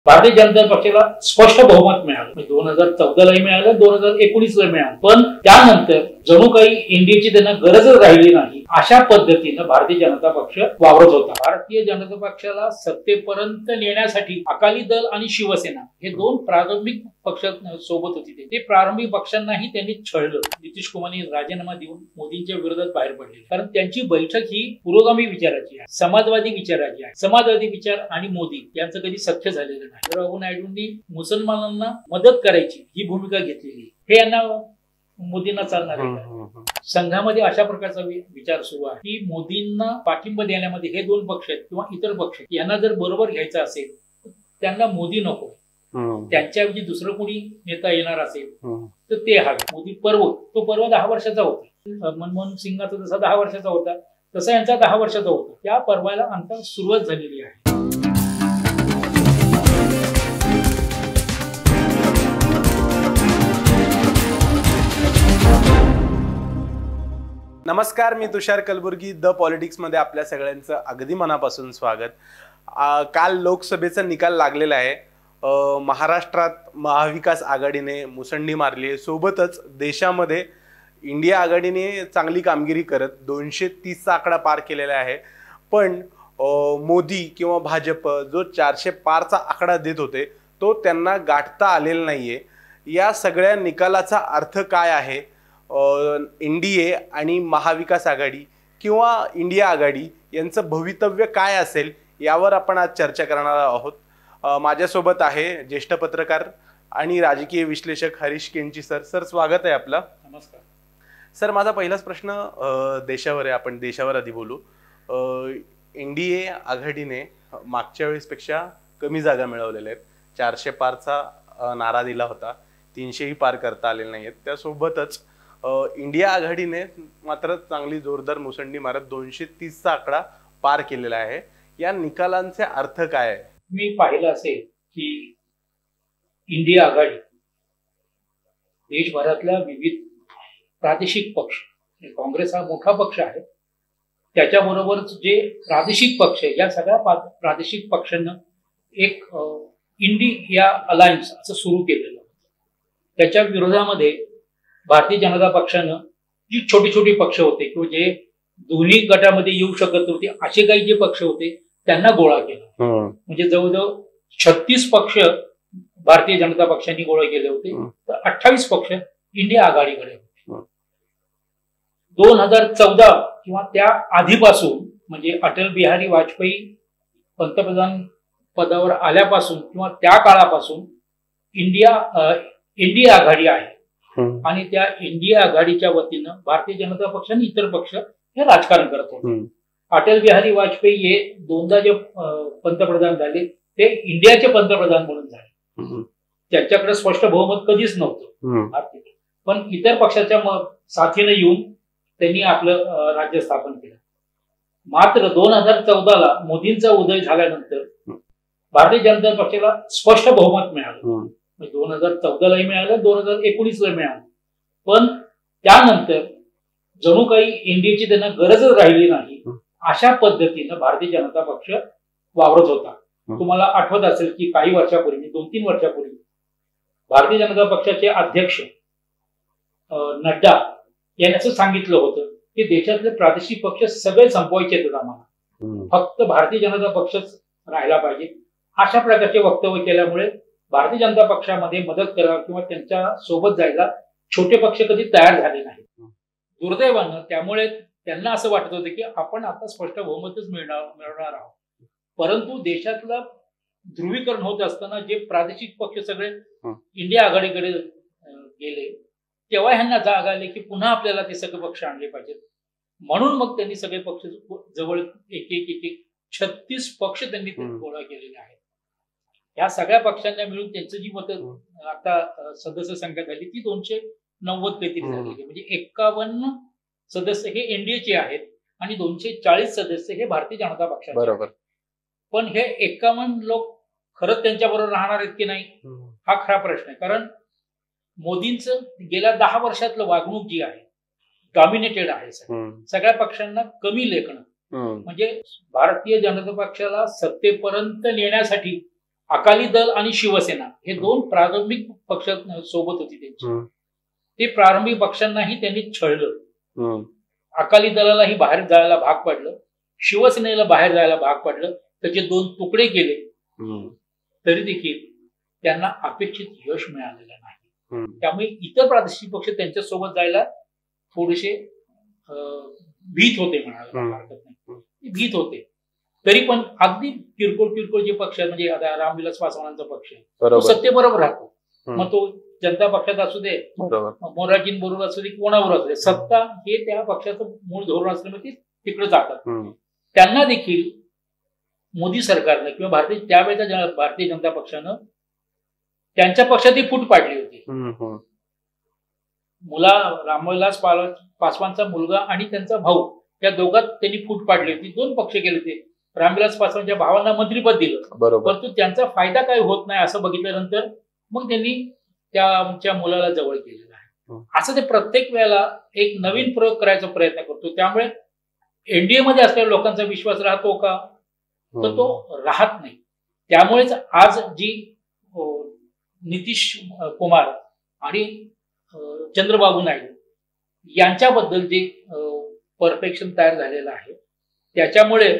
भारतीय जनता पक्षाला स्पष्ट बहुमत मिळालं. 2014लाही मिळालं, 2019ला मिळालं. पण त्यानंतर जणू काही इंडियाची त्यांना गरजच राहिली नाही, अशा पद्धतीनं भारतीय जनता पक्ष वावरत होता. भारतीय जनता पक्षाला सत्तेपर्यंत नेण्यासाठी अकाली दल आणि शिवसेना हे दोन प्रारंभिक पक्ष सोबत होते. ते प्रारंभिक पक्षांनाही त्यांनी छळलं. नितीश कुमारनी राजीनामा देऊन मोदींच्या विरोधात बाहेर पडले, कारण त्यांची बैठक ही पुरोगामी विचाराची आहे, समाजवादी विचाराची आहे. समाजवादी विचार आणि मोदी यांचं कधी सख्य झालेलं नाही. चंद्रबाबू नायडूंनी मुसलमानांना मदत करायची ही भूमिका घेतलेली, हे यांना मोदींना चालणार आहे. संघामध्ये अशा प्रकारचा विचार सुरू आहे की मोदींना पाठिंबा देण्यामध्ये हे दोन पक्ष आहेत किंवा इतर पक्ष यांना जर बरोबर घ्यायचं असेल त्यांना मोदी नको, त्यांच्याऐवजी दुसरं कोणी नेता येणार असेल तर ते हवे. मोदी तो पर्व 10 वर्षाचा होता. मनमोहन सिंगाचा जसा 10 वर्षाचा होता तसा यांचा 10 वर्षाचा होता. त्या पर्वाला आता सुरुवात झालेली आहे. नमस्कार, मी तुषार कलबुर्गी. द पॉलिटिक्स मध्ये आपल्या सगळ्यांचं अगदी मनापासून स्वागत. काल लोकसभेचा निकाल लागलेला आहे. महाराष्ट्रात महाविकास आघाडीने मुसंडी मारली आहे. सोबतच देशामध्ये इंडिया आघाडीने चांगली कामगिरी करत 230चा आकडा पार केलेला आहे. पण मोदी किंवा भाजप जो 400 पारचा आकडा देत होते तो त्यांना गाठता आलेला नाहीये. या सगळ्या निकालाचा अर्थ काय आहे? एनडीए आणि महाविकास आघाडी किंवा इंडिया आघाडी यांचं भवितव्य काय असेल यावर आपण आज चर्चा करणार आहोत. माझ्यासोबत आहे ज्येष्ठ पत्रकार आणि राजकीय विश्लेषक हरीश केंची सर. सर, स्वागत आहे आपलं. नमस्कार सर. माझा पहिलाच प्रश्न देशावर आहे. आपण देशावर आधी बोलू. एनडीए आघाडीने मागच्या वेळेसपेक्षा कमी जागा मिळवलेल्या आहेत. 400 पारचा नारा दिला होता, 300ही पार करता आलेले नाहीत. त्यासोबतच इंडिया आघाडीने मात्र चांगली जोरदार मुसंडी मारत 230चा आकडा पार केलेला आहे. या निकालांचे अर्थ काय आहे? मी पाहिलं असेल की इंडिया आघाडी देशभरातल्या विविध प्रादेशिक पक्ष, काँग्रेस हा मोठा पक्ष आहे, त्याच्याबरोबर जे प्रादेशिक पक्ष आहे या सगळ्या प्रादेशिक पक्षांना एक इंडिया अलायन्स असं सुरू केलेलं. त्याच्या विरोधामध्ये भारतीय जनता पक्षानं जी छोटी छोटी पक्ष होते किंवा जे दोन्ही गटामध्ये येऊ शकत नव्हते असे काही जे पक्ष होते त्यांना गोळा केला. म्हणजे जवळजवळ 36 पक्ष भारतीय जनता पक्षांनी गोळा केले होते, तर 28 पक्ष इंडिया आघाडीकडे होते. 2014 किंवा त्या आधीपासून म्हणजे अटल बिहारी वाजपेयी पंतप्रधान पदावर आल्यापासून किंवा त्या काळापासून इंडिया आघाडी आहे. आणि त्या इंडिया आघाडीच्या वतीनं भारतीय जनता पक्ष आणि इतर पक्ष हे राजकारण करत होते. अटल बिहारी वाजपेयी हे 2दा जे पंतप्रधान झाले ते इंडियाचे पंतप्रधान म्हणून झाले. त्यांच्याकडे स्पष्ट बहुमत कधीच नव्हतं, पण इतर पक्षाच्या साथीने येऊन त्यांनी आपलं राज्य स्थापन केलं. मात्र 2014ला मोदींचा उदय झाल्यानंतर भारतीय जनता पक्षाला स्पष्ट बहुमत मिळालं. 2014लाही मिळालं, 2019ला मिळालं. पण त्यानंतर जणू काही इंडियाची त्यांना गरजच राहिली नाही, अशा पद्धतीनं भारतीय जनता पक्ष वावरत होता. तुम्हाला आठवत असेल की काही वर्षापूर्वी, 2-3 वर्षापूर्वी भारतीय जनता पक्षाचे अध्यक्ष नड्डा यांनी असं सांगितलं होतं की देशातले प्रादेशिक पक्ष सगळे संपवायचे आहेत आम्हाला, फक्त भारतीय जनता पक्षच राहायला पाहिजे. अशा प्रकारचे वक्तव्य केल्यामुळे भारतीय जनता पक्षामध्ये मदत करावं किंवा त्यांच्या सोबत जायला छोटे पक्ष कधी तयार झाले नाही. दुर्दैवानं त्यामुळे त्यांना असं वाटत होतं की आपण आता स्पष्ट बहुमतच मिळवणार आहोत. परंतु देशातलं ध्रुवीकरण होत असताना जे प्रादेशिक पक्ष सगळे इंडिया आघाडीकडे गेले तेव्हा ह्यांना जाग आली की पुन्हा आपल्याला ते सगळे पक्ष आणले पाहिजेत. म्हणून मग त्यांनी सगळे पक्ष जवळ एक 36 पक्ष त्यांनी गोळा केलेले आहेत. या सगळ्या पक्षांना मिळून त्यांची जी मतं आता सदस्य संख्या झाली ती 290 काहीतरी झालेली. म्हणजे 51 सदस्य हे एनडीएचे आहेत आणि 240 सदस्य हे भारतीय जनता पक्षाचे. बरोबर. पण हे 51 लोक खरंच त्यांच्याबरोबर राहणार आहेत की नाही हा खरा प्रश्न आहे. कारण मोदींचं गेल्या 10 वर्षातलं वागणूक जी आहे डॉमिनेटेड आहे. सगळ्या पक्षांना कमी लेखणं, म्हणजे भारतीय जनता पक्षाला सत्तेपर्यंत नेण्यासाठी अकाली दल आणि शिवसेना हे दोन प्रारंभिक पक्ष सोबत होती त्यांची. ते प्रारंभिक पक्षांनाही त्यांनी छळलं. अकाली दलालाही बाहेर जायला भाग पडलं, शिवसेनेला बाहेर जायला भाग पडलं, त्याचे 2 तुकडे केले. तरी देखील त्यांना अपेक्षित यश मिळालेलं नाही. त्यामुळे इतर प्रादेशिक पक्ष त्यांच्या सोबत जायला थोडेसे भीत होते म्हणायला हरकत नाही, भीत होते. तरी पण अगदी किरकोळ जे पक्ष म्हणजे आता रामविलास पासवानांचा पक्ष तो सत्तेबरोबर राहतो. मग तो जनता पक्षात असू दे, मोरारजींबरोबर असू दे, कोणाबरोबर असू दे, सत्ता हे त्या पक्षाचं मूळ धोरण असल्यामुळे ते तिकडे जातात. त्यांना देखील मोदी सरकारनं किंवा त्यावेळेच्या भारतीय जनता पक्षानं त्यांच्या पक्षात ही फूट पाडली होती. रामविलास पासवानचा मुलगा आणि त्यांचा भाऊ या दोघात त्यांनी फूट पाडली होती. 2 पक्ष केले होते. रामविलास पासवानच्या भावांना मंत्रिपद दिलं, परंतु त्यांचा फायदा काही होत नाही असं बघितल्यानंतर मग त्यांनी त्याच्या मुलाला जवळ केलेलं आहे. असं ते प्रत्येक वेळेला एक नवीन प्रयोग करायचा प्रयत्न करतो. त्यामुळे एनडीए मध्ये असलेल्या लोकांचा विश्वास राहतो का, तर तो राहत नाही. त्यामुळेच आज जी नितीश कुमार आणि चंद्रबाबू नायडू यांच्याबद्दल जे परफेक्शन तयार झालेलं आहे, त्याच्यामुळे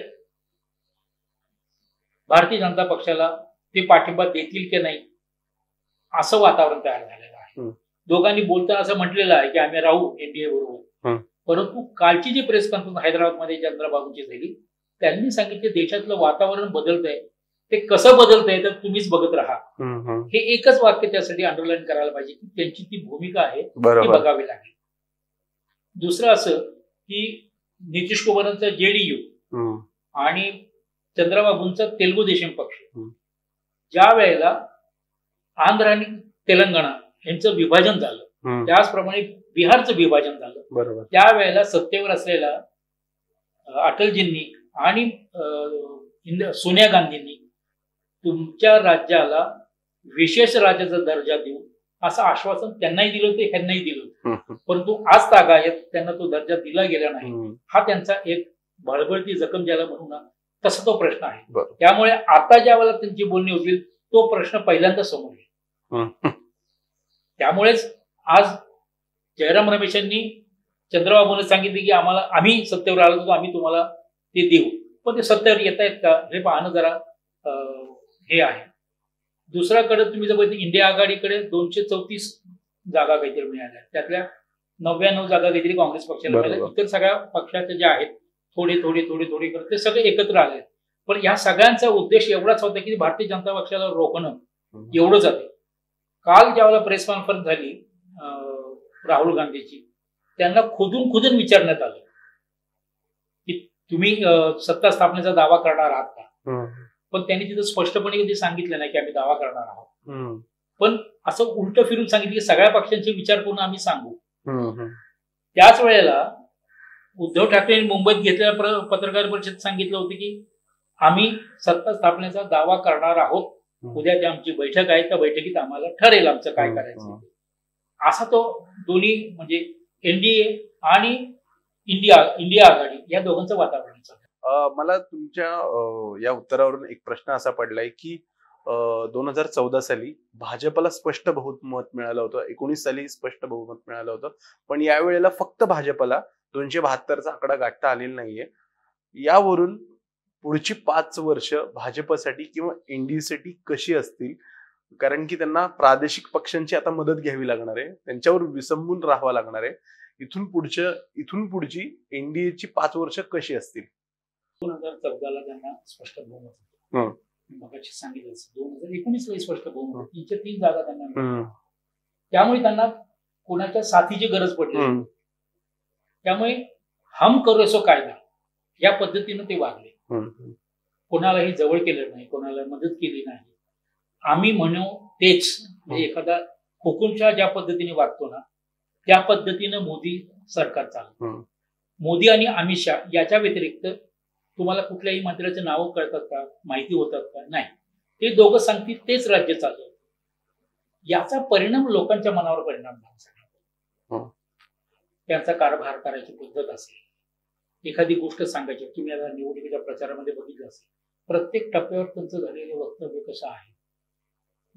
भारतीय जनता पक्षाला ते पाठिंबा देतील की नाही असं वातावरण तयार झालेलं आहे. दोघांनी बोलताना असं म्हटलेलं आहे की आम्ही राहू एनडीए बरोबर, परंतु कालची जी प्रेस कॉन्फरन्स हैदराबादमध्ये चंद्रबाबूंची झाली, त्यांनी सांगितले देशातलं वातावरण बदलतंय. ते कसं बदलतंय तर तुम्हीच बघत राहा. हे एकच वाक्य त्यासाठी अंडरलाईन करायला पाहिजे की त्यांची ती भूमिका आहे ती बघावी लागेल. दुसरं असं की नितीश कुमारांचा जेडीयू आणि चंद्रबाबूंचा तेलुगू देशम पक्ष ज्या वेळेला आंध्र आणि तेलंगणा यांचं विभाजन झालं, त्याचप्रमाणे बिहारचं विभाजन झालं, त्यावेळेला सत्तेवर असलेल्या अटलजींनी आणि सोनिया गांधींनी तुमच्या राज्याला विशेष राज्याचा दर्जा देऊ असं आश्वासन त्यांनाही दिलं होतं, ह्यांनाही दिलं होतं. परंतु आज तागायत त्यांना तो दर्जा दिला गेला नाही. हा त्यांचा एक बळबळती जखम ज्याला म्हणू ना तसा तो प्रश्न आहे. त्यामुळे आता ज्या वेळेला त्यांची बोलणी होतील तो प्रश्न पहिल्यांदा समोर येईल. त्यामुळेच आज जयराम रमेशांनी चंद्रबाबूने सांगितले की आम्ही सत्तेवर आलो तर आम्ही तुम्हाला ते देऊ, पण ते सत्तेवर येत आहेत का हे पाहणं जरा हे आहे. दुसऱ्याकडे तुम्ही जर बघितलं इंडिया आघाडीकडे 234 जागा काहीतरी मिळाल्या, त्यातल्या 99 जागा काहीतरी काँग्रेस पक्षाला मिळाल्या. इतर सगळ्या पक्षाच्या ज्या आहेत थोडे करत ते सगळे एकत्र आले. पण या सगळ्यांचा उद्देश एवढाच होता की भारतीय जनता पक्षाला रोखणं, एवढंच आहे. काल ज्यावेळेला प्रेस कॉन्फरन्स झाली राहुल गांधीची, त्यांना खोदून विचारण्यात आलं की तुम्ही सत्ता स्थापनेचा दावा करणार आहात का, पण त्यांनी तिथं स्पष्टपणे कधी सांगितलं नाही की आम्ही दावा करणार आहोत. पण असं उलट फिरून सांगितलं की सगळ्या पक्षांचे विचार करून आम्ही सांगू. त्याच वेळेला उद्धव ठाकरेंनी मुंबईत घेतलेल्या पत्रकार परिषदेत सांगितलं होतं की आम्ही सत्ता स्थापनेचा दावा करणार आहोत, उद्या ती आमची बैठक आहे, त्या बैठकीत आम्हाला ठरेल आमचं काय करायचं. असा तो दोन्ही म्हणजे एनडीए आणि इंडिया आघाडी या दोघांचं वातावरण. मला तुमच्या या उत्तरावरून एक प्रश्न असा पडलाय की 2014 साली भाजपला स्पष्ट बहुमत मिळालं होतं, 19 साली स्पष्ट बहुमत मिळालं होतं, पण यावेळेला फक्त भाजपला 272चा आकडा गाठता आलेला नाहीये. यावरून पुढची 5 वर्ष भाजपसाठी किंवा एनडीएसाठी कशी असतील, कारण की त्यांना प्रादेशिक पक्षांची आता मदत घ्यावी लागणार आहे, त्यांच्यावर विसंबून राहावं लागणार आहे. इथून पुढची एनडीएची 5 वर्ष कशी असतील. 2014ला त्यांना स्पष्ट बहुमत होतं, मगाशी सांगितलं. 2019ला स्पष्ट बहुमत, 3 जागा त्यांना मिळाल्या. त्यामुळे त्यांना कोणाच्या साथीची गरज पडली. त्यामुळे हम करो सो कायदा या पद्धतीनं ते वागले. कोणालाही जवळ केलं नाही, कोणाला मदत केली नाही. आम्ही म्हणू तेच, म्हणजे एखादा हुकुमशाह ज्या पद्धतीने वागतो ना त्या पद्धतीनं मोदी सरकार चालतं. मोदी आणि अमित शहा याच्या व्यतिरिक्त तुम्हाला कुठल्याही मंत्र्याचे नाव कळतात का, माहिती होतात का? नाही. ते दोघं सांगतील तेच राज्य चालतं. याचा परिणाम लोकांच्या मनावर परिणाम झाला. त्यांचा कारभार करायची पद्धत असेल, एखादी गोष्ट सांगायची. तुम्ही आता निवडणुकीच्या प्रचारामध्ये बघितलं असेल, प्रत्येक टप्प्यावर त्यांचं झालेलं वक्तव्य कसं आहे.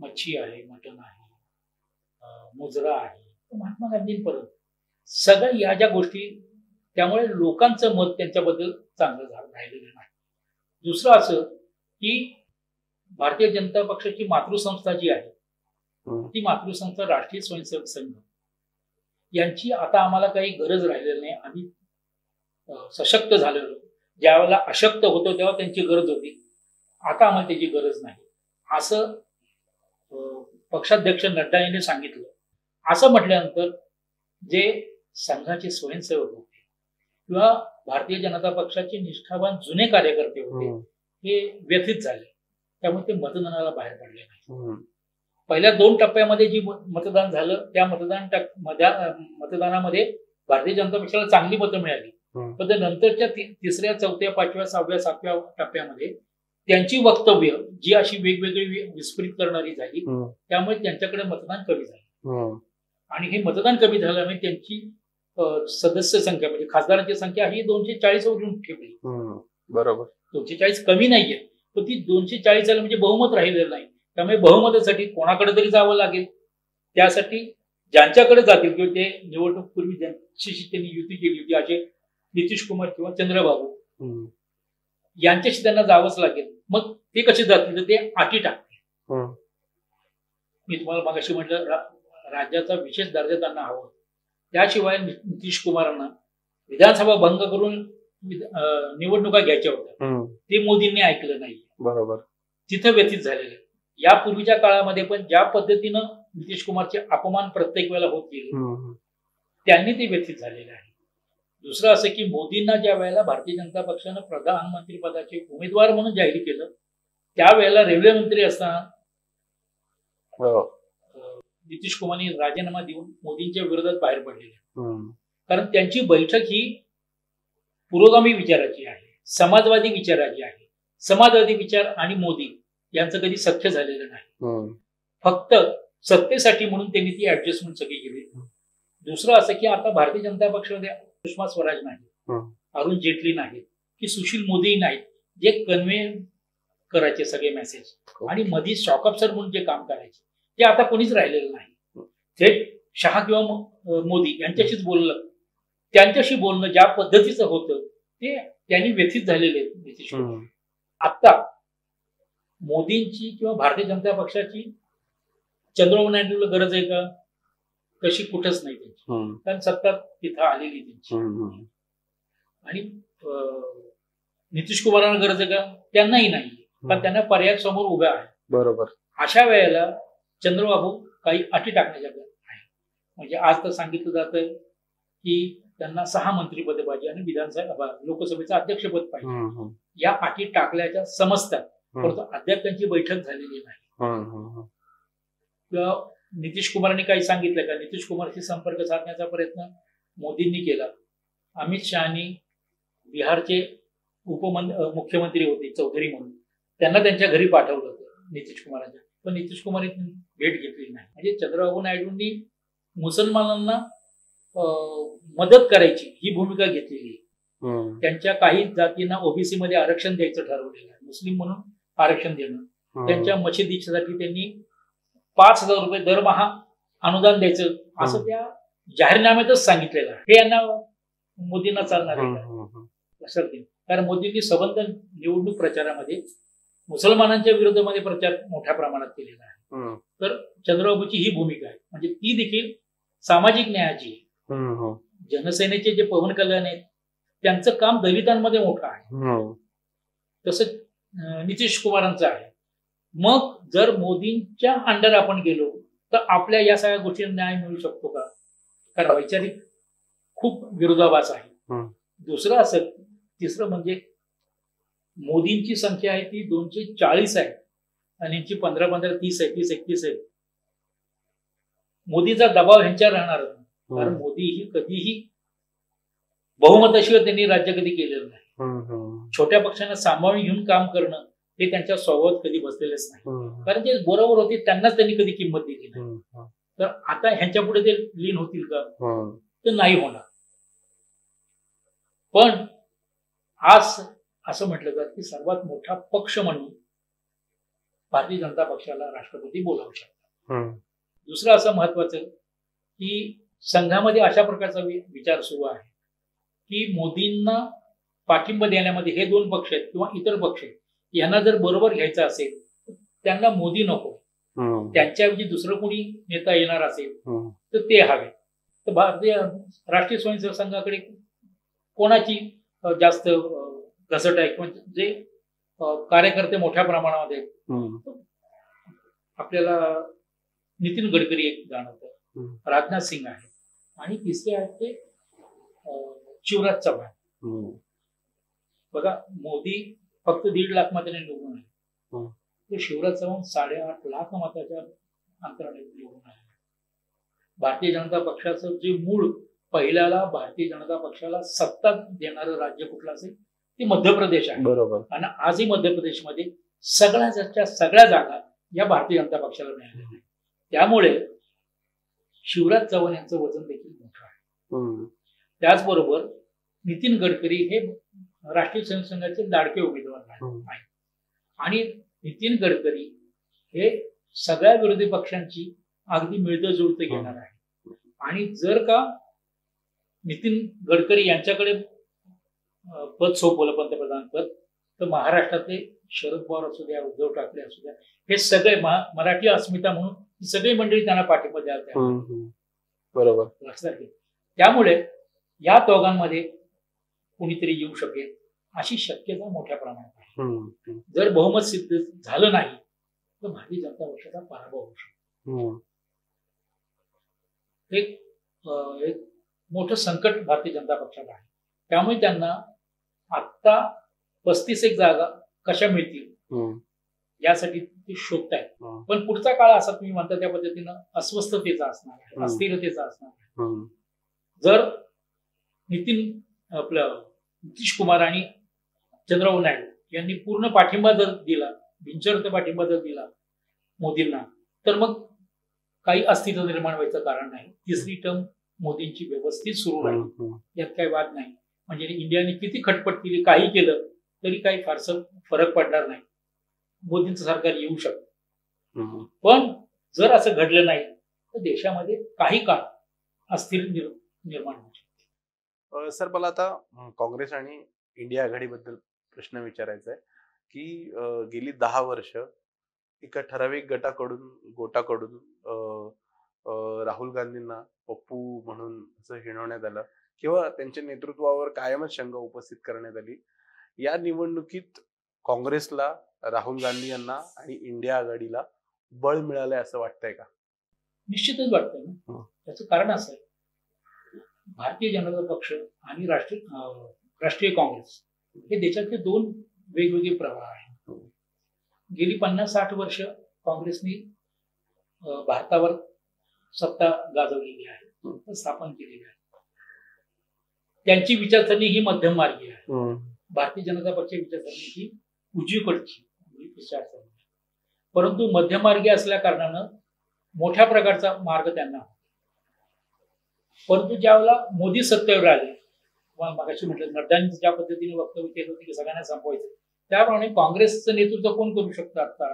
मच्छी आहे, मटण आहे, मुजरा आहे, महात्मा गांधींपर्यंत सगळ्या या ज्या गोष्टी, त्यामुळे लोकांचं मत त्यांच्याबद्दल चांगलं राहिलेलं नाही. दुसरं असं की भारतीय जनता पक्षाची मातृसंस्था जी आहे ती मातृसंस्था राष्ट्रीय स्वयंसेवक संघ यांची आता आम्हाला काही गरज राहिलेली नाही. आम्ही सशक्त झालेलो. ज्यावेळेला अशक्त होतो तेव्हा त्यांची गरज होती, आता आम्हाला त्याची गरज नाही असं पक्षाध्यक्ष नड्डा यांनी सांगितलं. असं म्हटल्यानंतर जे संघाचे स्वयंसेवक होते किंवा भारतीय जनता पक्षाचे निष्ठावान जुने कार्यकर्ते होते हे व्यथित झाले. त्यामुळे ते मतदानाला बाहेर पडले नाही. पहिल्या 2 टप्प्यामध्ये जी मतदान झालं त्या मतदानामध्ये भारतीय जनता पक्षाला चांगली मतं मिळाली, पण नंतरच्या 3ऱ्या 4थ्या 5व्या 6व्या 7व्या टप्प्यामध्ये त्यांची वक्तव्य जी अशी वेगवेगळी विस्फोरित करणारी झाली, त्यामुळे त्यांच्याकडे मतदान कमी झालं. आणि हे मतदान कमी झाल्यामुळे त्यांची सदस्य संख्या म्हणजे खासदारांची संख्या ही 240 वरून ठेवली. बरोबर, 240 कमी नाहीये, पण ती 240 झाली म्हणजे बहुमत राहिलेलं नाही. त्यामुळे बहुमतासाठी कोणाकडे तरी जावं लागेल. त्यासाठी ज्यांच्याकडे जातील किंवा ते निवडणूक पूर्वी ज्यांच्याशी त्यांनी युती केली होती असे नितीश कुमार किंवा चंद्रबाबू यांच्याशी त्यांना जावंच लागेल. मग ते कसे जातील तर ते अटी टाकतील. मी तुम्हाला मगाशी म्हटलं राज्याचा विशेष दर्जा त्यांना हवा. त्याशिवाय नितीश कुमारांना विधानसभा भंग करून निवडणुका घ्यायच्या होत्या, ते मोदींनी ऐकलं नाही. बरोबर, तिथं व्यथित झालेले. यापूर्वीच्या काळामध्ये पण ज्या पद्धतीनं नितीश कुमारचे अपमान प्रत्येक वेळेला होत गेले त्यांनी ते व्यथित झालेले आहे. दुसरं असं की मोदींना ज्या वेळेला भारतीय जनता पक्षानं प्रधानमंत्री पदाचे उमेदवार म्हणून जाहीर केलं त्यावेळेला रेल्वे मंत्री असताना नितीश कुमारनी राजीनामा देऊन मोदींच्या विरोधात बाहेर पडलेले. कारण त्यांची बैठक ही पुरोगामी विचाराची आहे, समाजवादी विचाराची आहे. समाजवादी विचार आणि मोदी यांचं कधी सख्य झालेलं नाही. फक्त सत्तेसाठी म्हणून त्यांनी ती ऍडजस्टमेंट सगळी केली. दुसरं असं की आता भारतीय जनता पक्षामध्ये सुषमा स्वराज नाही, अरुण जेटली नाहीत, की सुशील मोदी नाहीत जे कन्व्हे करायचे सगळे मेसेज आणि मध्ये शॉकअप्सर म्हणून जे काम करायचे ते आता कोणीच राहिलेलं नाही. थेट शहा किंवा मोदी यांच्याशीच बोललं, त्यांच्याशी बोलणं ज्या पद्धतीचं होतं ते त्यांनी व्यथित झालेले नितीश कुमार. आता मोदींची किंवा भारतीय जनता पक्षाची चंद्रबाबू नायडूला गरज आहे का? कशी कुठंच नाही त्यांची, कारण सत्ता तिथं आलेली त्यांची. आणि नितीश कुमारांना गरज आहे का? त्यांनाही नाही, कारण त्यांना पर्याय समोर उभ्या आहे. बरोबर, अशा वेळेला चंद्रबाबू काही अटी टाकण्याच्या आहे. म्हणजे आज तर सांगितलं जातं की त्यांना 6 मंत्रिपद पाहिजे आणि विधानसभा लोकसभेचं अध्यक्षपद पाहिजे. या अटी टाकल्याच्या समजतात, परंतु अद्याप त्यांची बैठक झालेली नाही. किंवा नितीश कुमारांनी काही सांगितलं का? नितीश कुमारशी संपर्क साधण्याचा प्रयत्न मोदींनी केला. अमित शहानी बिहारचे मुख्यमंत्री होते चौधरी म्हणून, त्यांना त्यांच्या घरी पाठवलं होतं नितीश कुमारांच्या, पण नितीश कुमार भेट घेतली नाही. म्हणजे चंद्रबाबू नायडूंनी मुसलमानांना मदत करायची ही भूमिका घेतलेली आहे. त्यांच्या काही जातींना ओबीसी मध्ये आरक्षण द्यायचं ठरवलेलं आहे, मुस्लिम म्हणून आरक्षण देणं. त्यांच्या मशिदीसाठी त्यांनी 5,000 रुपये दरमहा अनुदान द्यायचं असं त्या जाहीरनाम्यातच सांगितलेलं आहे. हे यांना मोदींना चालणार आहे लक्षात घ्या. कारण मोदींनी संबंध निवडणूक प्रचारामध्ये मुसलमानांच्या विरोधामध्ये प्रचार मोठ्या प्रमाणात केलेला आहे. तर चंद्रबाबूची ही भूमिका आहे, म्हणजे ती देखील सामाजिक न्यायाची आहे. जनसेनेचे जे पवन कल्याण आहेत त्यांचं काम दलितांमध्ये मोठं आहे, तसं नितीश कुमारांचं आहे. मग जर मोदींच्या अंडर आपण गेलो तर आपल्या या सगळ्या गोष्टींना न्याय मिळू शकतो का? कारण वैचारिक खूप विरोधाभास आहे. दुसरं असं, तिसरं म्हणजे मोदींची संख्या आहे ती 240 आहे आणि यांची 15-15, 30 आहे, 30-31 आहे. मोदीचा दबाव ह्यांच्यावर राहणार, कारण मोदी ही कधीही बहुमताशिवाय त्यांनी राज्य कधी केलेलं नाही. छोट्या पक्षांना सांभाळून घेऊन काम करणं हे त्यांच्या स्वभावात कधी बसलेलेच नाही. कारण जे बरोबर होते त्यांनाच त्यांनी कधी किंमत दिली नाही. तर आता ह्यांच्या पुढे ते लीन होतील का? तर नाही होणार. पण आज असं म्हटलं जात की सर्वात मोठा पक्ष म्हणून भारतीय जनता पक्षाला राष्ट्रपती बोलावू शकतात. दुसरं असं महत्वाचं की संघामध्ये अशा प्रकारचा विचार सुरू आहे की मोदींना पाठिंबा देण्यामध्ये हे दोन पक्ष आहेत किंवा इतर पक्ष आहेत यांना जर बरोबर घ्यायचं असेल तर त्यांना मोदी नको, त्यांच्याऐवजी दुसरं कोणी नेता येणार असेल तर ते हवे. तर भारतीय राष्ट्रीय स्वयंसेवक संघाकडे कोणाची जास्त घसट आहे किंवा जे कार्यकर्ते मोठ्या प्रमाणामध्ये आपल्याला नितीन गडकरी एक जाणवतं, राजनाथ सिंग आहे आणि तिसरे आहेत ते शिवराज चव्हाण. बघा मोदी फक्त 1.5 लाख मतांनी निवडून आहे, ते शिवराज चव्हाण 8.5 लाख मताच्या अंतराने निवडून आहे. भारतीय जनता पक्षाचं जे मूळ पहिल्याला भारतीय जनता पक्षाला सत्ता देणारं राज्य कुठलं असेल ते मध्य प्रदेश आहे. बरोबर. आणि आजही मध्य प्रदेशमध्ये सगळ्या जागा या भारतीय जनता पक्षाला मिळालेल्या आहेत. त्यामुळे शिवराज चव्हाण यांचं वजन देखील मोठं आहे. त्याचबरोबर नितीन गडकरी हे राष्ट्रीय स्वयंसेवक संघाचे लाडके उमेदवार आहेत आणि नितीन गडकरी हे सगळ्या विरोधी पक्षांची अगदी मिळतं जुळतं घेणार आहे. आणि जर का नितीन गडकरी यांच्याकडे पद सोपवलं पंतप्रधान पद तर महाराष्ट्रातले शरद पवार असू द्या, उद्धव ठाकरे असू द्या, हे सगळे मराठी अस्मिता म्हणून सगळी मंडळी त्यांना पाठिंबा द्यायला. बरोबर. लक्षात घे. त्यामुळे या दोघांमध्ये कुणीतरी येऊ शकेल अशी शक्यता मोठ्या प्रमाणात आहे. जर बहुमत सिद्ध झालं नाही तर भारतीय जनता पक्षाचा पराभव होऊ शकतो. एक मोठं संकट भारतीय जनता पक्षाला आहे. त्यामुळे त्यांना आता 35 जागा कशा मिळतील यासाठी ते शोधतायत. पण पुढचा काळ असा तुम्ही म्हणता त्या पद्धतीनं अस्वस्थतेचा असणार आहे, अस्थिरतेचा असणार आहे. जर नितीश कुमार आणि चंद्रबाबू नायडू यांनी पूर्ण पाठिंबा जर दिला, बिनशर्त पाठिंबा जर दिला मोदींना, तर मग काही अस्थिरता निर्माण व्हायचं कारण नाही. तिसरी टर्म मोदींची व्यवस्थित सुरू राहील, यात काही वाद नाही. म्हणजे इंडियाने किती खटपट केली, काही केलं तरी काही फारसं फरक पडणार नाही. मोदींचं सरकार येऊ शकतं. पण जर असं घडलं नाही तर देशामध्ये काही काळ अस्थिर निर्माण होऊ शकते. सर, मला आता काँग्रेस आणि इंडिया आघाडीबद्दल प्रश्न विचारायचा आहे की गेली 10 वर्ष एका ठराविक गोटाकडून राहुल गांधींना पप्पू म्हणून असं हिणवण्यात आलं किंवा त्यांच्या नेतृत्वावर कायमच शंका उपस्थित करण्यात आली. या निवडणुकीत काँग्रेसला, राहुल गांधी यांना आणि इंडिया आघाडीला बळ मिळालंय असं वाटतंय का? निश्चितच वाटतंय ना. त्याचं कारण असं आहे, भारतीय जनता पक्ष आणि राष्ट्रीय काँग्रेस हे देशातले दोन वेगवेगळे प्रवाह आहेत. गेली 50-60 वर्ष काँग्रेसने भारतावर सत्ता गाजवलेली आहे, स्थापन केलेली आहे. त्यांची विचारसरणी ही मध्यम मार्गी आहे. भारतीय जनता पक्षाची विचारसरणी ही उजवीकडची विचारसरणी, परंतु मध्यमार्गी असल्या कारणानं मोठ्या प्रकारचा मार्ग त्यांना. परंतु ज्यावेळेला मोदी सत्तेवर आले, मागाशी म्हटलं नड्डांनी ज्या पद्धतीने वक्तव्य केलं होतं की सगळ्यांना संपवायचं, त्याप्रमाणे काँग्रेसचं नेतृत्व कोण करू शकतं आता?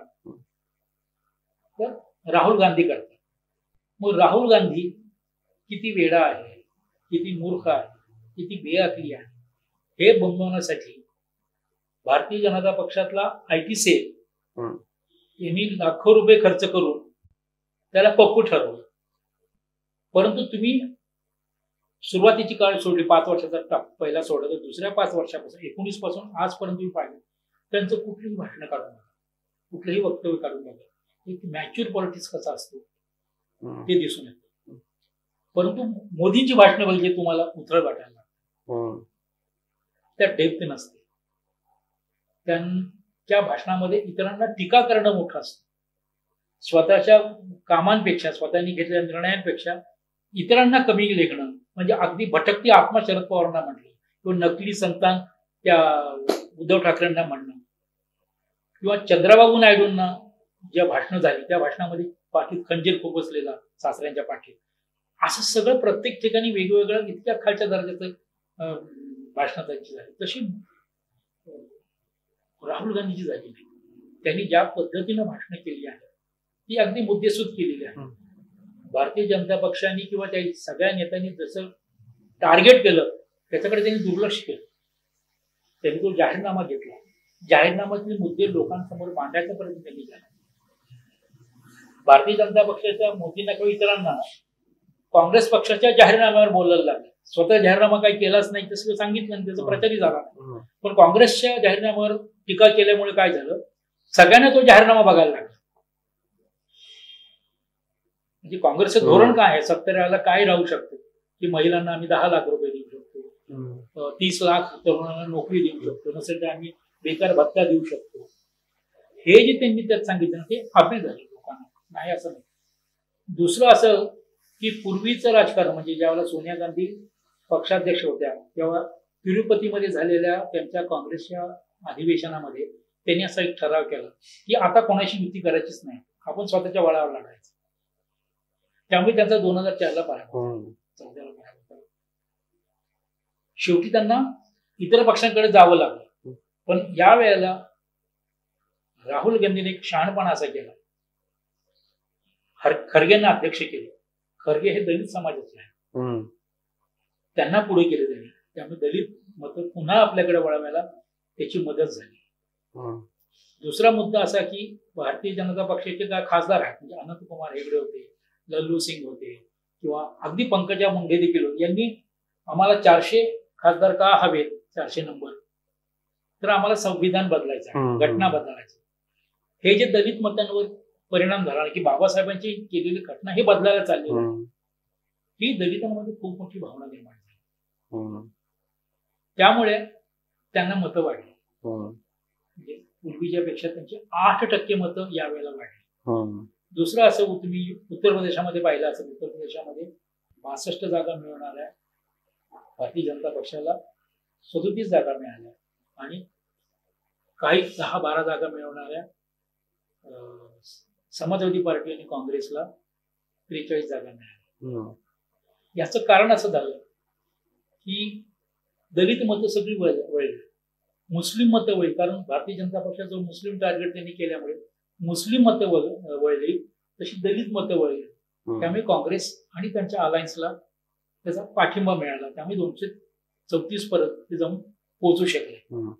तर राहुल गांधी करतात. मग राहुल गांधी किती वेडा आहे, किती मूर्ख आहे, किती बेअक्कली आहे हे बनवण्यासाठी भारतीय जनता पक्षातला IT सेल यांनी लाखो रुपये खर्च करून त्याला पप्पू ठरवलं. परंतु तुम्ही सुरुवातीची काळ सोडली, 5 वर्षाचा टप पहिला सोडला, तर दुसऱ्या 5 वर्षापासून 19 पासून आजपर्यंत तुम्ही पाहिलं त्यांचं कुठलीही भाषणं काढून बघा, कुठलंही वक्तव्य काढून बघा, एक मॅच्युअर पॉलिटिक्स कसा असतो ते दिसून येतं. परंतु मोदींची भाषणं बघितली तुम्हाला उथळ वाटायला लागतं, त्या डेप्थ नसते. त्यांच्या भाषणामध्ये इतरांना टीका करणं मोठं असतं. स्वतःच्या कामांपेक्षा, स्वतःनी घेतलेल्या निर्णयांपेक्षा इतरांना कमी लेखणं, म्हणजे अगदी भटकती आत्मा शरद पवारांना म्हटलं किंवा नकली संतान त्या उद्धव ठाकरेंना म्हणणं किंवा चंद्रबाबू नायडूंना ज्या भाषणं झाली त्या भाषणामध्ये पाठीत खंजीर खुपसलेला सासऱ्यांच्या पाठीत, असं सगळं प्रत्येक ठिकाणी वेगवेगळं इतक्या खालच्या दर्जाचं भाषणं त्यांची झाली. तशी राहुल गांधीची झाली नाही. त्यांनी ज्या पद्धतीनं भाषणं केली आहेत ती अगदी मुद्देसूद केलेली आहे. भारतीय जनता पक्षाने किंवा त्या सगळ्या नेत्यांनी जसं टार्गेट केलं त्याच्याकडे त्यांनी दुर्लक्ष केलं. त्यांनी तो जाहीरनामा घेतला, जाहीरनाम्यातले मुद्दे लोकांसमोर मांडायचा प्रयत्न त्यांनी केला. भारतीय जनता पक्षाच्या मोदींना किंवा इतरांना काँग्रेस पक्षाच्या जाहीरनाम्यावर बोलायला लागले. स्वतः जाहीरनामा काही केलाच नाही तसं सांगितलं आणि त्याचा प्रचारही झाला नाही. पण काँग्रेसच्या जाहीरनाम्यावर टीका केल्यामुळे काय झालं, सगळ्यांना तो जाहीरनामा बघायला लागला. म्हणजे काँग्रेसचं धोरण काय आहे, 70 काय राहू शकतं की महिलांना आम्ही 10 लाख रुपये देऊ शकतो, 30 लाख तरुणांना नोकरी देऊ शकतो, नसेल तर आम्ही बेकार भत्ता देऊ शकतो. हे जे त्यांनी त्यात सांगितलं ते अपील झाले लोकांना, नाही असं नाही. दुसरं असं की पूर्वीचं राजकारण म्हणजे ज्यावेळेला सोनिया गांधी पक्षाध्यक्ष होत्या तेव्हा तिरुपतीमध्ये झालेल्या त्यांच्या काँग्रेसच्या अधिवेशनामध्ये त्यांनी असा एक ठराव केला की आता कोणाशी युती करायचीच नाही, आपण स्वतःच्या बळावर लढायचं. त्यामुळे त्यांचा 2004ला पराभव, 14ला पराभव. शेवटी त्यांना इतर पक्षांकडे जावं लागलं. पण या वेळेला राहुल गांधीने एक शहाणपणा असा केला, खरगेंना अध्यक्ष केले. खरगे हे दलित समाजाचे आहे, त्यांना पुढे केले त्यांनी. त्यामुळे दलित मत पुन्हा आपल्याकडे वळवायला त्याची मदत झाली. दुसरा मुद्दा असा की भारतीय जनता पक्षाचे काय खासदार आहेत म्हणजे अनंत कुमार हेगडे होते, लल्लू सिंग होते किंवा अगदी पंकजा मुंडे देखील होते. यांनी आम्हाला 400 खासदार का हवेत, 400 नंबर, तर आम्हाला संविधान बदलायचं, घटना बदलायची. हे जे दलित मतांवर परिणाम झाला की बाबासाहेबांची केलेली घटना हे बदलायला चालली होती, ही दलितांमध्ये खूप मोठी भावना निर्माण झाली. त्यामुळे त्यांना मतं वाढली. म्हणजे पूर्वीच्या पेक्षा त्यांची 8% मतं यावेळेला वाढली. दुसरं असं तुम्ही उत्तर प्रदेशामध्ये पाहिलं असेल, उत्तर प्रदेशामध्ये 62 जागा मिळवणाऱ्या भारतीय जनता पक्षाला 37 जागा मिळाल्या आणि काही 10-12 जागा मिळवणाऱ्या समाजवादी पार्टी आणि काँग्रेसला 43 जागा मिळाल्या. याचं कारण असं झालं की दलित मतं सगळी वळली, मुस्लिम मतं वळली. कारण भारतीय जनता पक्षाचं मुस्लिम टार्गेट त्यांनी केल्यामुळे मुस्लिम मतं वळली, तशी दलित मतं वळली. त्यामुळे काँग्रेस आणि त्यांच्या अलायन्सला त्याचा पाठिंबा मिळाला. त्यामुळे 234 परत ते जाऊन पोहोचू शकले.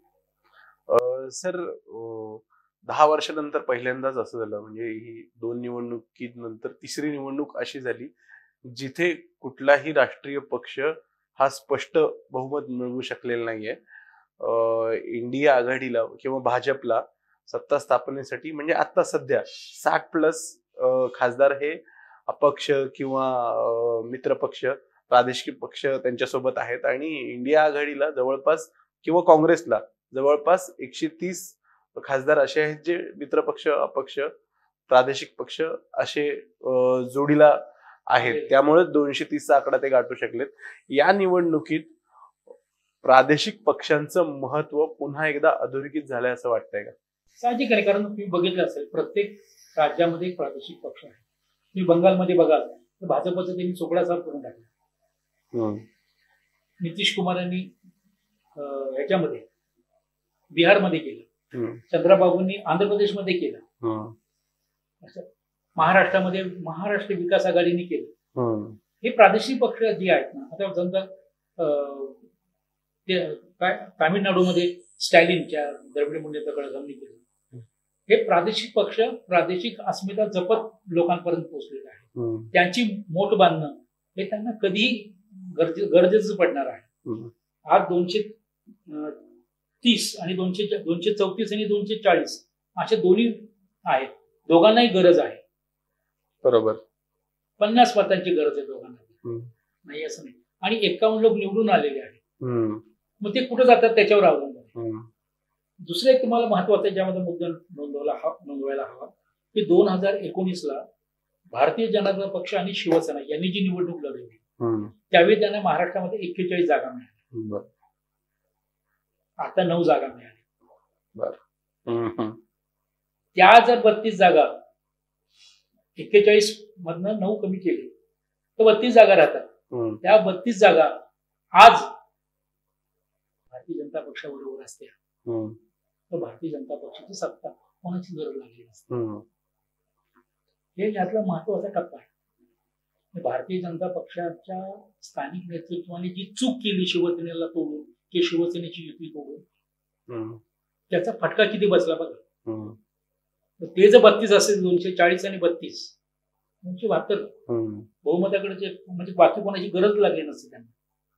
सर 10 वर्षानंतर पहिल्यांदाच असं झालं, म्हणजे ही 2 निवडणुकीनंतर तिसरी निवडणूक अशी झाली जिथे कुठलाही राष्ट्रीय पक्ष हा स्पष्ट बहुमत मिळवू शकलेला नाहीये. इंडिया आघाडीला किंवा भाजपला सत्ता स्थापनेसाठी म्हणजे आता सध्या 60+ खासदार हे अपक्ष किंवा मित्रपक्ष प्रादेशिक पक्ष त्यांच्यासोबत आहेत आणि इंडिया आघाडीला जवळपास किंवा काँग्रेसला जवळपास 130 खासदार असे आहेत जे मित्रपक्ष अपक्ष प्रादेशिक पक्ष असे जोडीला आहेत. त्यामुळे 230चा आकडा ते गाठू शकलेत. या निवडणुकीत प्रादेशिक पक्षांचं महत्व पुन्हा एकदा अधोरेखित झालंय असं वाटतंय का? साहजिक आहे, कारण तुम्ही बघितलं असेल प्रत्येक राज्यामध्ये एक प्रादेशिक पक्ष आहे. तुम्ही बंगालमध्ये बघाल तर भाजपचं त्यांनी सोपडा साफ करून टाकला. नितीश कुमारांनी ह्याच्यामध्ये बिहारमध्ये केलं, चंद्राबाबूंनी आंध्र प्रदेशमध्ये केलं, महाराष्ट्रामध्ये महाराष्ट्र विकास आघाडीने केलं. हे प्रादेशिक पक्ष जे आहेत ना, आता समजा काय तामिळनाडूमध्ये स्टॅलिनच्या द्रविड मुनेत्र कळघमनी केलं. हे प्रादेशिक पक्ष प्रादेशिक अस्मिता जपत लोकांपर्यंत पोहोचलेले आहे. त्यांची मोठ बांधणं हे त्यांना कधीही गरजेचं पडणार आहे. आज 230 आणि 234 आणि 240 असे दोन्ही आहेत. दोघांनाही गरज आहे. बरोबर. 50 मतांची गरज आहे दोघांना, नाही असं नाही. आणि 51 लोक निवडून आलेले आहेत. मग ते कुठे जातात त्याच्यावर अवलंबून. दुसरं एक तुम्हाला महत्वाचा ज्यामध्ये मुद्दा नोंदवायला हवा की 2019ला भारतीय जनता पक्ष आणि शिवसेना यांनी जी निवडणूक लढवली त्यावेळी त्यांना महाराष्ट्रामध्ये 41 जागा मिळाल्या. आता 9 जागा मिळाल्या. त्या जर 32 जागा 41 मधनं 9 कमी केले तर 32 जागा राहतात. त्या 32 जागा आज भारतीय जनता पक्षाबरोबर असते तर भारतीय जनता पक्षाची सत्ता कोणाची गरज लागली नसते. हे यातला महत्वाचा टप्पा आहे. भारतीय जनता पक्षाच्या स्थानिक नेतृत्वाने जी चूक केली शिवसेनेला तोडून की शिवसेनेची युती तोडून, त्याचा फटका किती बसला बघा. ते जर 32 असेल, 240 आणि 32 272 बहुमताकडे, म्हणजे बाकी कोणाची गरज लागली नसते त्यांना.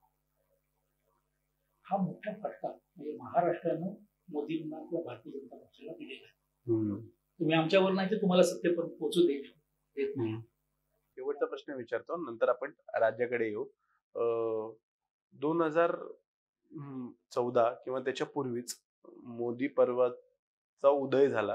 हा मोठा फटका म्हणजे महाराष्ट्रानं मोदींना किंवा भारतीय जनता पक्षाला दिलेला आहे. तुम्ही आमच्यावर नाही तर तुम्हाला सत्तेपर्यंत पोहोचू देत नाही. शेवटचा प्रश्न विचारतो, नंतर आपण राज्याकडे येऊ. 2014 किंवा त्याच्या पूर्वीच मोदी पर्वाचा उदय झाला.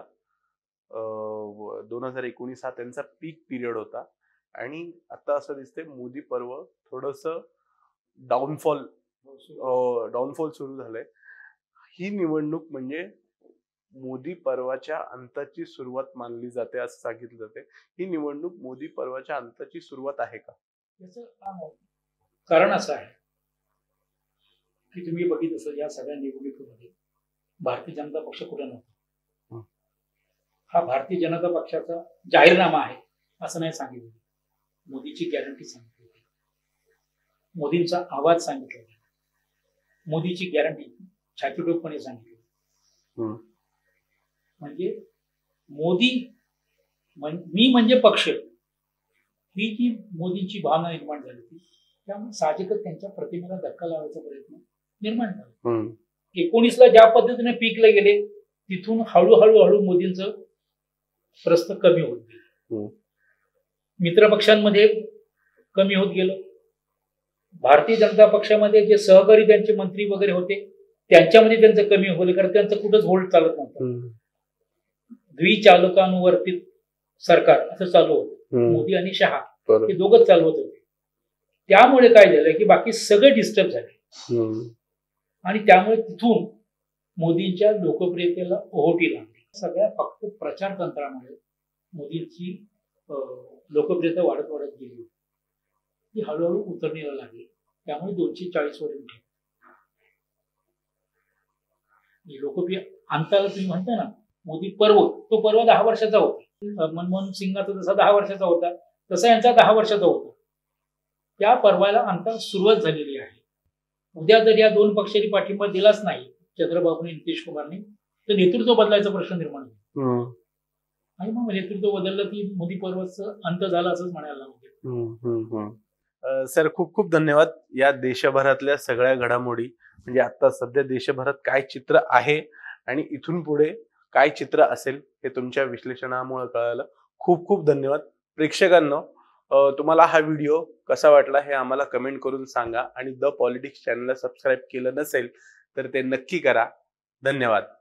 2019 हा त्यांचा पीक पिरियड होता आणि आता असं दिसतंय मोदी पर्व थोडस डाऊनफॉल सुरू झालंय. ही निवडणूक म्हणजे मोदी पर्वाच्या अंताची सुरुवात मानली जाते असं सांगितलं जाते. ही निवडणूक मोदी पर्वाच्या अंताची सुरुवात आहे का? याचं कारण असं आहे की तुम्ही बघितलं असेल या सगळ्या निवडणुकीमध्ये भारतीय जनता पक्ष कुठे नव्हता. हा भारतीय जनता पक्षाचा जाहीरनामा आहे असं नाही सांगितलं. मोदीची गॅरंटी सांगितली, मोदींचा आवाज सांगितला, मोदीची गॅरंटी छातीटोपपणे सांगितली. म्हणजे मोदी मी म्हणजे पक्ष, ही जी मोदींची भावना निर्माण झाली होती, त्यामुळे साहजिकच त्यांच्या प्रतिमेला धक्का लावायचा प्रयत्न निर्माण झाला. 19ला ज्या पद्धतीने पीकला गेले तिथून हळूहळू मोदींचं प्रस्थ कमी होत गेलं. मित्रपक्षांमध्ये कमी होत गेलं. भारतीय जनता पक्षामध्ये जे सहकारी त्यांचे मंत्री वगैरे होते त्यांच्यामध्ये त्यांचं कमी होलं, कारण त्यांचं कुठंच होल्ड चालत नव्हतं. द्विचालकानुवर्तित सरकार असं चालू होतं. मोदी आणि शहा हे दोघंच चालवत होते. त्यामुळे काय झालं की बाकी सगळे डिस्टर्ब झाले आणि त्यामुळे तिथून मोदींच्या लोकप्रियतेला ओहोटी लागली. सगळ्या फक्त प्रचार तंत्रामुळे मोदींची लोकप्रियता वाढत गेली. ती हळूहळू उतरण्याला लागली. त्यामुळे 240 वर उठली. लोकप्रिय अंताला तुम्ही म्हणता ना मोदी पर्व, तो पर्व 10 वर्षाचा होता. मनमोहन सिंगाचा जसा 10 वर्षाचा होता तसा यांचा 10 वर्षाचा होता. त्या पर्वाला अंता सुरुवात झालेली आहे. उद्या जर या दोन पक्षांनी पाठिंबा दिलाच नाही चंद्रबाबू आणि नितीश कुमारने, तर नेतृत्व बदलायचा प्रश्न निर्माण होईल. आणि मग नेतृत्व बदललं की मोदी पर्वाचा अंत झाला असंच म्हणायला लागेल. सर खूप खूप धन्यवाद. या देशभरातल्या सगळ्या घडामोडी, म्हणजे आता सध्या देशभरात काय चित्र आहे आणि इथून पुढे काय चित्र असेल हे तुमच्या विश्लेषणामुळे कळालं. खूप खूप धन्यवाद. प्रेक्षकांनो, तुम्हाला हा व्हिडिओ कसा वाटला हे आम्हाला कमेंट करून सांगा आणि द पॉलिटिक्स चॅनलला सबस्क्राईब केलं नसेल तर ते नक्की करा. धन्यवाद.